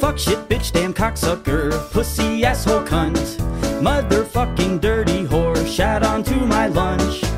Fuck, shit, bitch, damn cocksucker, pussy, asshole, cunt, motherfucking dirty whore, shat onto my lunch.